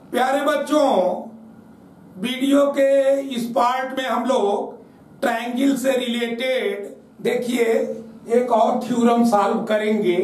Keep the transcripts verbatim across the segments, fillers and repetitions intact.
प्यारे बच्चों, वीडियो के इस पार्ट में हम लोग ट्रायंगल से रिलेटेड देखिए एक और थ्योरम सॉल्व करेंगे।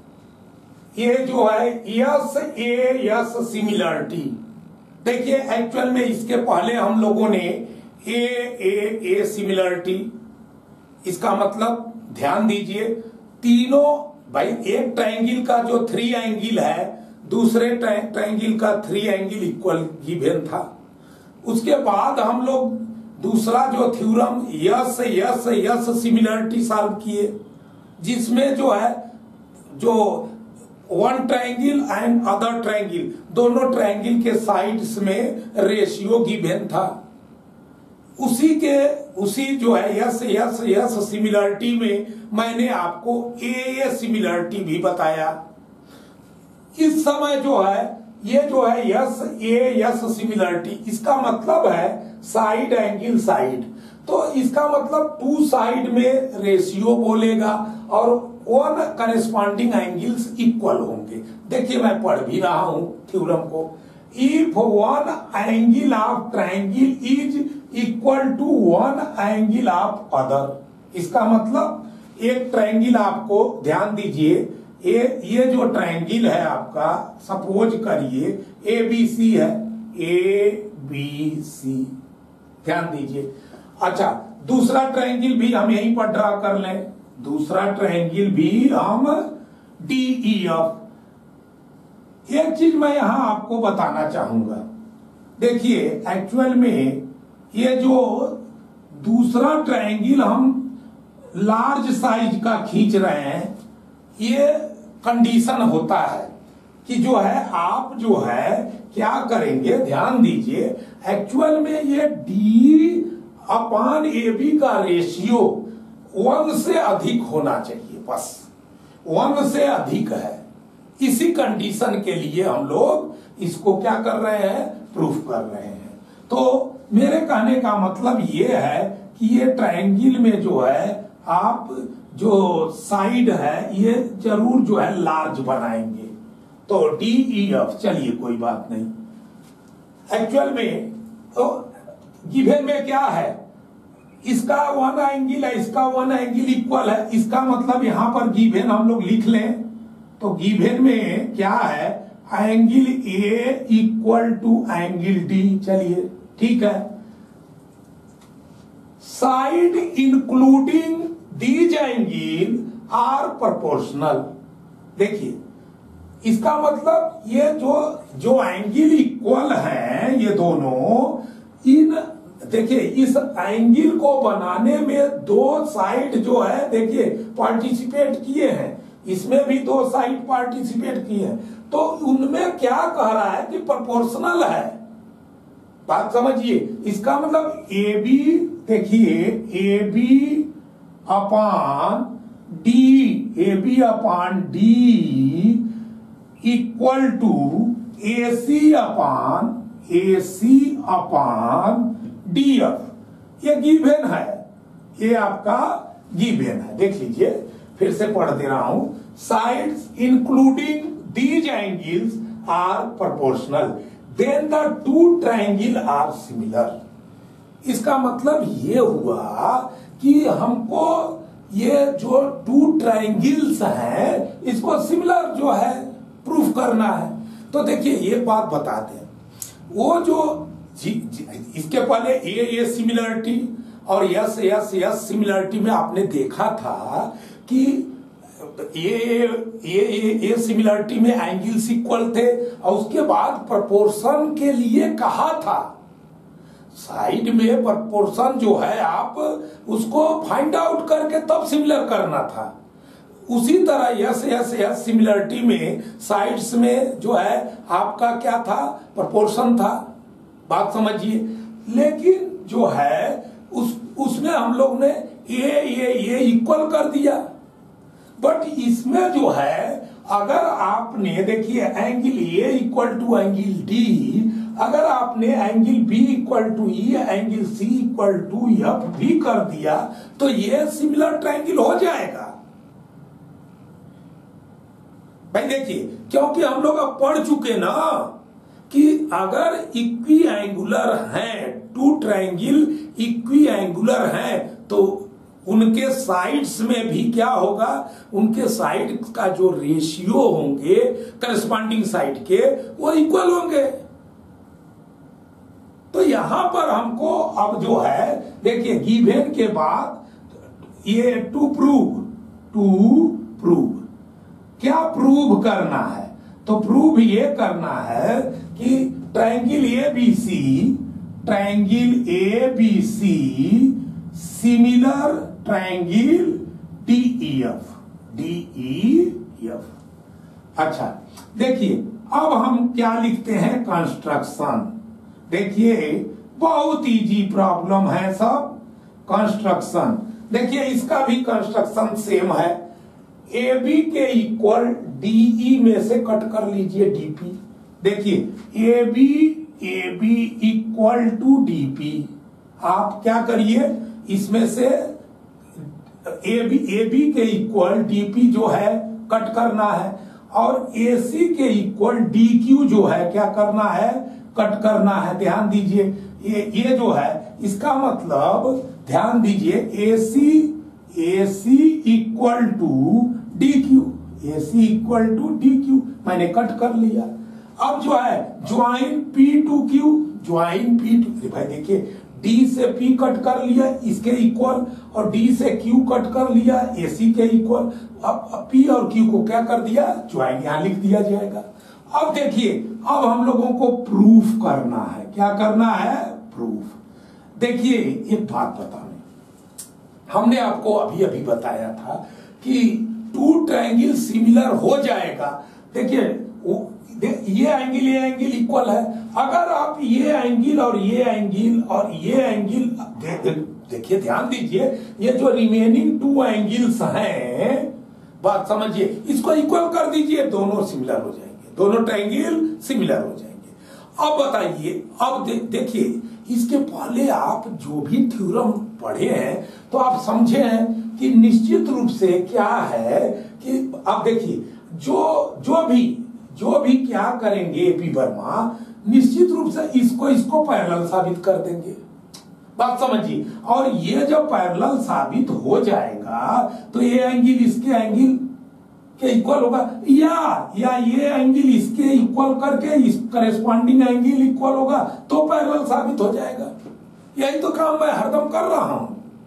ये जो है यस ए यस सिमिलरिटी। देखिए एक्चुअल में इसके पहले हम लोगों ने ए ए ए सिमिलरिटी, इसका मतलब ध्यान दीजिए तीनों भाई, एक ट्रायंगल का जो थ्री एंगल है दूसरे ट्रायंगल का थ्री एंगल इक्वल गिवन था। उसके बाद हम लोग दूसरा जो theorem S S S similarity solve किए, जिसमें जो है जो one triangle and other triangle, दोनों ट्रायंगल के साइड्स में रेशियो गिवन था। उसी के उसी जो है यस यस यस सिमिलरिटी में मैंने आपको ए ए सिमिलरिटी भी बताया। इस समय जो है ये जो है यस ए यस सिमिलरिटी, इसका मतलब है साइड एंगल साइड, तो इसका मतलब टू साइड में रेशियो बोलेगा और वन करेस्पॉन्डिंग एंगल्स इक्वल होंगे। देखिए मैं पढ़ भी रहा हूं थ्योरम को। If one angle of triangle is equal to one angle of other, इसका मतलब एक ट्रायंगल आपको ध्यान दीजिए, ये ये जो ट्रायंगल है आपका, सपोज करिए ए बी सी है, ए बी सी, ध्यान दीजिए। अच्छा, दूसरा ट्रायंगल भी हम यहीं पर ड्रा कर लें, दूसरा ट्रायंगल भी हम डी ई एफ। एक चीज मैं यहां आपको बताना चाहूंगा, देखिए एक्चुअल में ये जो दूसरा ट्रायंगल हम लार्ज साइज का खींच रहे हैं, ये कंडीशन होता है कि जो है आप जो है क्या करेंगे, ध्यान दीजिए। एक्चुअल में ये डी अपान ए बी का रेशियो वन से अधिक होना चाहिए, बस वन से अधिक है। इसी कंडीशन के लिए हम लोग इसको क्या कर रहे हैं, प्रूफ कर रहे हैं। तो मेरे कहने का मतलब ये है कि ये ट्रायंगल में जो है आप जो साइड है ये जरूर जो है लार्ज बनाएंगे। तो डी ई एफ, चलिए कोई बात नहीं। एक्चुअल में तो गिवन में क्या है, इसका वन एंगल है, इसका वन एंगल इक्वल है, इसका मतलब यहां पर गिवन हम लोग लिख लें। तो गिवन में क्या है, angle A equal to angle D, चलिए ठीक है। Side including these angle are proportional. देखिए इसका मतलब ये जो जो एंगल इक्वल हैं ये दोनों, इन देखिए इस एंगल को बनाने में दो साइड जो है देखिए पार्टिसिपेट किए हैं, इसमें भी दो साइड पार्टिसिपेट किए हैं, तो उनमें क्या कह रहा है कि प्रोपोर्शनल है। बात समझिए, इसका मतलब ए बी, देखिए A B upon D, A B upon D equal to A C upon A C upon D F. ये गिवन है, ये आपका गिवन है। देख लीजिए, फिर से पढ़ दे रहा हूं। Sides including these angles are proportional then the two triangle are similar. इसका मतलब ये हुआ कि हमको ये जो टू ट्रायंगल्स हैं इसको सिमिलर जो है प्रूफ करना है। तो देखिए ये बात बताते हैं, वो जो जी, जी, इसके पहले ए ए सिमिलरिटी और यस यस यस सिमिलरिटी में आपने देखा था कि ए ए ए सिमिलरिटी में एंगल्स इक्वल थे और उसके बाद प्रोपोर्शन के लिए कहा था साइड में प्रोपोर्शन जो है आप उसको फाइंड आउट करके तब सिमिलर करना था। उसी तरह यस यस यस सिमिलरिटी में साइड्स में जो है आपका क्या था, प्रोपोर्शन था। बात समझिए, लेकिन जो है उस उसमें हम लोग ने ए ए ए इक्वल कर दिया, बट इसमें जो है अगर आपने देखिए angle A equal to angle D, अगर आपने angle B equal to E, angle C equal to F भी कर दिया तो ये सिमिलर ट्रायंगल हो जाएगा। भाई देखिए, क्योंकि हम लोग अब पढ़ चुके ना कि अगर इक्वी एंगुलर हैं, टू ट्रायंगल इक्वी एंगुलर हैं, तो उनके साइड्स में भी क्या होगा, उनके साइड का जो रेशियो होंगे करस्पॉन्डिंग साइड के वो इक्वल होंगे। तो यहां पर हमको अब जो है देखिए गिवन के बाद ये टू प्रूव, टू प्रूव क्या प्रूव करना है, तो प्रूव ये करना है कि triangle A B C, triangle A B C similar triangle D E F, D E F. अच्छा देखिए अब हम क्या लिखते हैं, कंस्ट्रक्शन। देखिए बहुत इजी प्रॉब्लम है सब। कंस्ट्रक्शन देखिए इसका भी कंस्ट्रक्शन सेम है। ए बी के इक्वल डीई में से कट कर लीजिए डीपी। देखिए A B A B equal to DP, आप क्या करिए इसमें से ए बी ए बी के इक्वल डीपी जो है कट करना है, और ए सी के इक्वल डी क्यू जो है क्या करना है, कट करना है। ध्यान दीजिए ये ये जो है इसका मतलब ध्यान दीजिए A C A C equal to D Q, A C equal to D Q मैंने कट कर लिया। अब जो है join P to Q, join P to, भाई देखिए डी से पी कट कर लिया इसके इक्वल, और डी से क्यू कट कर लिया ए सी के इक्वल। अब पी और क्यू को क्या कर दिया, ज्वाइन यहां लिख दिया जाएगा। अब देखिए अब हम लोगों को प्रूफ करना है, क्या करना है, प्रूफ। देखिए एक बात बताने, हमने आपको अभी अभी बताया था कि टू ट्रायंगल सिमिलर हो जाएगा। देखिए ये एंगल ये एंगल इक्वल है, अगर आप ये एंगल और ये एंगल और ये एंगल दे, देखिए ध्यान दीजिए ये जो रिमेनिंग टू एंगल्स हैं, बात समझिए, इसको इक्वल कर दीजिए, दोनों सिमिलर हो जाएंगे, दोनों ट्रायंगल सिमिलर हो जाएंगे। अब बताइए, अब दे, देखिए इसके पहले आप जो भी थ्योरम पढ़े हैं तो आप समझे हैं कि निश्चित रूप से क्या है कि अब देखिए जो जो भी जो भी क्या करेंगे एपी वर्मा, निश्चित रूप से इसको इसको पैरेलल साबित कर देंगे, बात समझिए। और ये जब पैरेलल साबित हो जाएगा तो ये एंगल इसके एंगल के इक्वल होगा, या या ये एंगल इसके इक्वल करके इस करेस्पॉन्डिंग एंगल इक्वल होगा तो पैरेलल साबित हो जाएगा। यही तो काम मैं हरदम कर रहा हूं,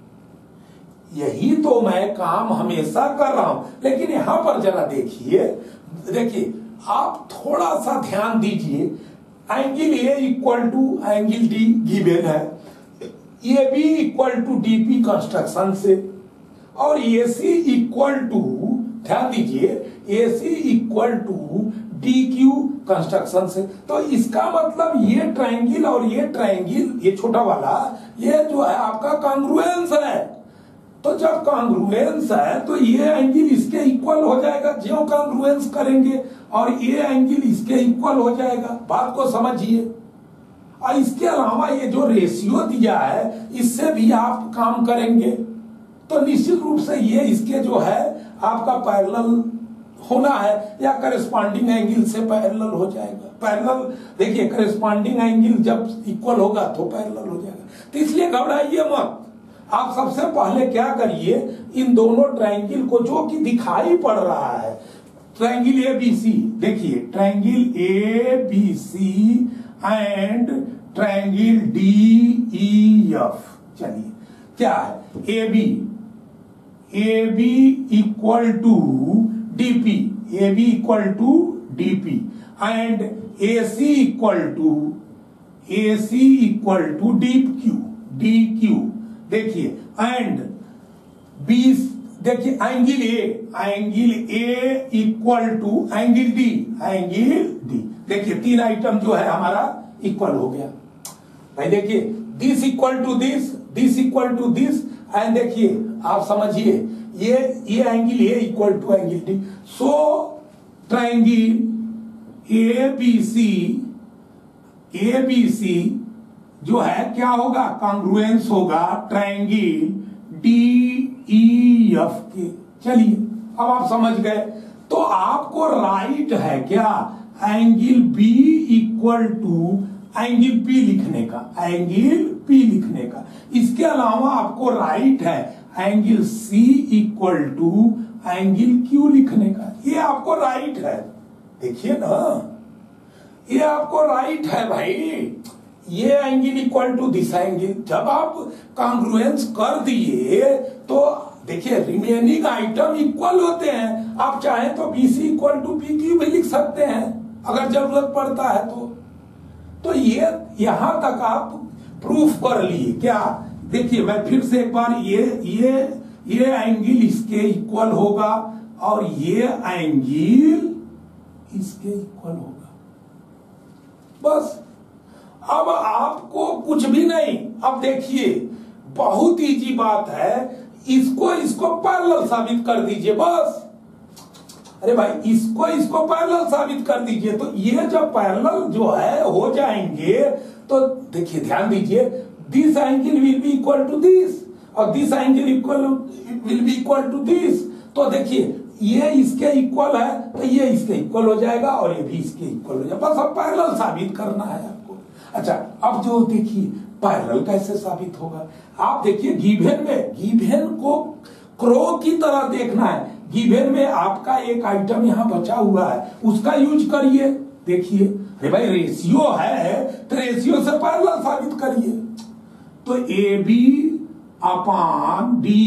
यही तो मैं काम हमेशा कर रहा हूं। लेकिन यहां पर जरा देखिए, देखिए आप थोड़ा सा ध्यान दीजिए, angle A equal to angle D given है, A B equal to D P construction से, और ए सी इक्वल टू, ध्यान दीजिए A C equal to D Q construction से। तो इसका मतलब ये ट्रायंगल और ये ट्रायंगल, ये छोटा वाला, ये जो है आपका कॉन्ग्रुएंस है। तो जब कॉन्ग्रुएंस है तो ये एंगल इसके इक्वल हो जाएगा, जो कॉन्ग्रुएंस करेंगे, और ये एंगल इसके इक्वल हो जाएगा, बात को समझिए। और इसके अलावा ये जो रेशियो दिया है इससे भी आप काम करेंगे तो निश्चित रूप से ये इसके जो है आपका पैरेलल होना है, या करेस्पॉन्डिंग एंगल से पैरेलल हो जाएगा। पैरेलल देखिए करेस्पॉन्डिंग एंगल जब इक्वल होगा तो पैरेलल हो जाएगा। तो इसलिए घबराइए मत, आप सबसे पहले क्या करिए, इन दोनों ट्रायंगल को जो कि दिखाई पड़ रहा है, ट्रायंगल ए बी सी, देखिए triangle A B C and triangle D E F, चलिए क्या है, A B A B equal to D P, A B equal to D P and A C equal to A C equal to D Q, D Q. देखिए and B, देखिए angle A, angle A equal to angle D, angle D. देखिए तीन item जो है हमारा equal हो गया भाई। देखिए this equal to this, this equal to this, and देखिए आप समझिए ये ये angle A equal to angle D. So triangle A B C, A B C जो है क्या होगा, कॉन्ग्रुएंस होगा ट्रायंगल डी ई एफ के। चलिए अब आप समझ गए, तो आपको राइट है क्या, angle B equal equal to angle P लिखने का, एंगल पी लिखने का। इसके अलावा आपको राइट है angle C equal to angle Q लिखने का, ये आपको राइट है। देखिए ना, ये आपको राइट है भाई, ये angle equal to this angle. जब आप कॉन्ग्रुएंस कर दिए तो देखिए रिमेनिंग आइटम इक्वल होते हैं। आप चाहें तो BC equal to P Q भी लिख सकते हैं अगर जरूरत पड़ता है तो। तो ये यहां तक आप प्रूफ कर लिए क्या? देखिए मैं फिर से एक बार, ये ये ये एंगल इसके इक्वल होगा और ये एंगल इसके इक्वल होगा, बस। अब आपको कुछ भी नहीं। अब देखिए बहुत इजी बात है, इसको इसको पैरेलल साबित कर दीजिए बस। अरे भाई इसको इसको पैरेलल साबित कर दीजिए, तो ये जब पैरेलल जो है हो जाएंगे तो देखिए ध्यान दीजिए, this angle will be equal to this और this angle equal will be equal to this. तो देखिए ये इसके इक्वल है तो ये इसके इक्वल हो जाएगा और ये भी इसके इक्वल हो जाएगा, बस अब पैरेलल साबित करना है आपको। अच्छा अब जो देखिए पैरेलल कैसे साबित होगा, आप देखिए गिवन में, गिवन को क्रो की तरह देखना है। गिवन में आपका एक आइटम यहाँ बचा हुआ है, उसका यूज करिए। देखिए अरे भाई रेशियो है तो रेशियो से पैरेलल साबित करिए। तो A B upon D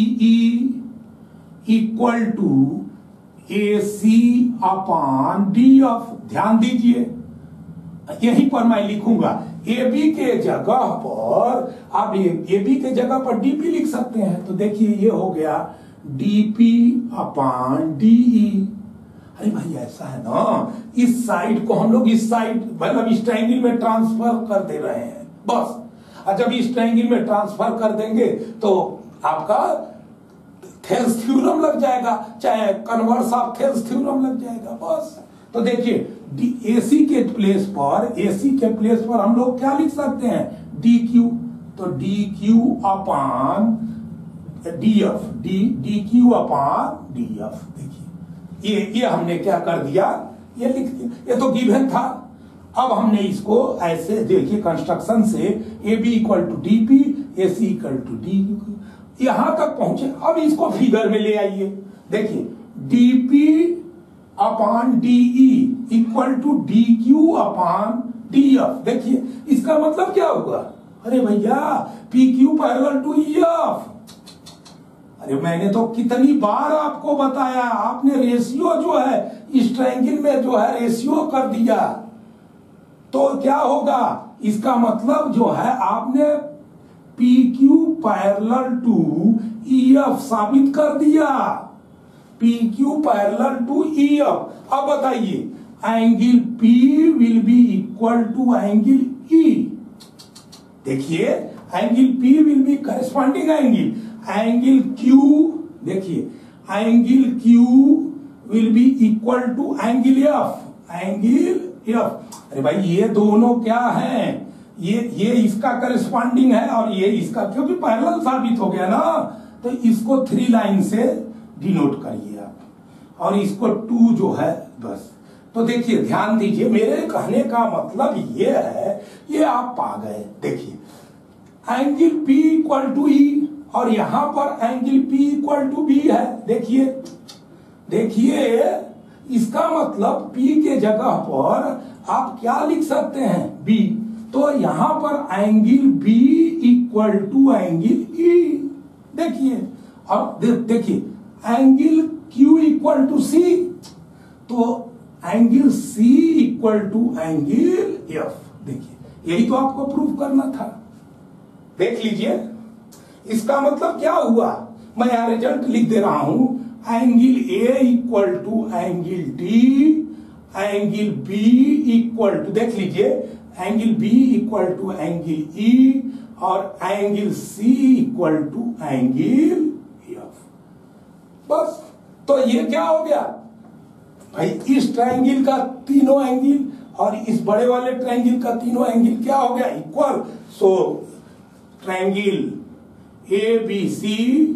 E equal to A C upon D F. ध्यान दीजिए यहीं पर मैं लिखूंगा, ए बी के जगह पर आप ए बी के जगह पर डी पी लिख सकते हैं। तो देखिए ये हो गया डीपी अपान डीई। अरे भाई ऐसा है ना, इस साइड को हम लोग इस साइड मतलब इस ट्रायंगल में ट्रांसफर कर दे रहे हैं बस। और जब इस ट्रायंगल में ट्रांसफर कर देंगे तो आपका थेल्स थ्योरम लग जाएगा, चाहे कन्वर्स ऑफ थेल्स थ्योरम लग जाएगा बस। तो देखिए एसी के प्लेस पर, एसी के प्लेस पर हम लोग क्या लिख सकते हैं, डी क्यू। तो D Q upon D F, D D Q upon D F. देखिए ये ये हमने क्या कर दिया, ये लिख दिया, ये तो गिवन था। अब हमने इसको ऐसे देखिए कंस्ट्रक्शन से A B equal to D P, A C equal to D Q, यहां तक पहुंचे। अब इसको फिगर में ले आइए। देखिए D P upon D E equal to D Q upon D F. देखिए इसका मतलब क्या होगा, अरे भैया P Q parallel to E F. अरे मैंने तो कितनी बार आपको बताया, आपने रेशियो जो है इस ट्रायंगल में जो है रेशियो कर दिया तो क्या होगा, इसका मतलब जो है आपने P Q parallel to E F साबित कर दिया, P Q parallel to E F. अब बताइए angle P will be equal to angle E। देखिए angle P will be corresponding angle, angle Q देखिए angle Q will be equal to angle F, angle F। अरे भाई ये दोनों क्या हैं, ये ये इसका करेस्पॉन्डिंग है और ये इसका, क्योंकि पैरेलल साबित हो गया ना, तो इसको थ्री लाइन से डिनोट करिए आप और इसको टू जो है बस। तो देखिए ध्यान दीजिए, मेरे कहने का मतलब ये है, ये आप पा गए। देखिए angle P equal to E और यहां पर angle P equal to B है। देखिए देखिए इसका मतलब P के जगह पर आप क्या लिख सकते हैं, B। तो यहां पर angle B equal to angle E। देखिए अब देखिए angle Q equal to C, तो angle C equal to angle F। देखिए यही तो आपको प्रूव करना था। देख लीजिए इसका मतलब क्या हुआ, मैं यहां रिजल्ट लिख दे रहा हूं, angle A equal to angle D, angle B equal to, देख लीजिए angle B equal to angle E और angle C equal to angle F। बस तो ये क्या हो गया भाई, इस ट्रायंगल का तीनों एंगल और इस बड़े वाले ट्रायंगल का तीनों एंगल क्या हो गया, equal. So triangle A B C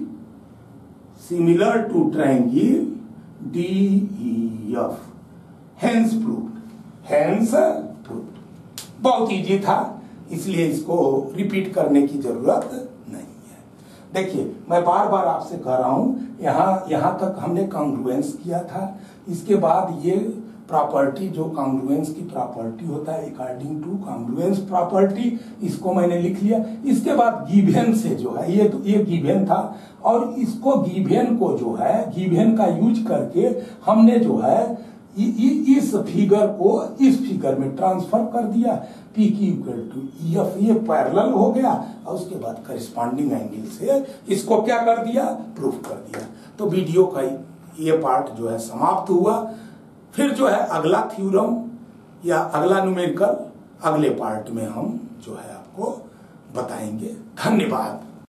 similar to triangle D E F, hence proved, hence proved. बहुत इजी था, इसलिए इसको रिपीट करने की जरूरत नहीं है। देखिए मैं बार बार आपसे कह रहा हूं, यहाँ यहाँ तक हमने कॉन्ग्रुएंस किया था, इसके बाद ये प्रॉपर्टी जो कॉन्ग्रुएंस की प्रॉपर्टी होता है, अकॉर्डिंग टू कॉन्ग्रुएंस प्रॉपर्टी, इसको मैंने लिख लिया। इसके बाद गिवन से जो है, ये तो ये गिवन था, और इसको गिवन को जो है गिवन का यूज करके हमने जो है इ, इ, इस फिगर को इस फिगर में ट्रांसफर कर दिया। पी की इक्वल टू एफ, ये पैरेलल हो गया, और उसके बाद करस्पॉन्डिंग एंगल से इसको क्या कर दिया, प्रूफ कर दिया। तो वीडियो का ये पार्ट जो है समाप्त हुआ। फिर जो है अगला थ्योरम या अगला न्यूमेरिकल अगले पार्ट में हम जो है आपको बताएंगे। धन्यवाद।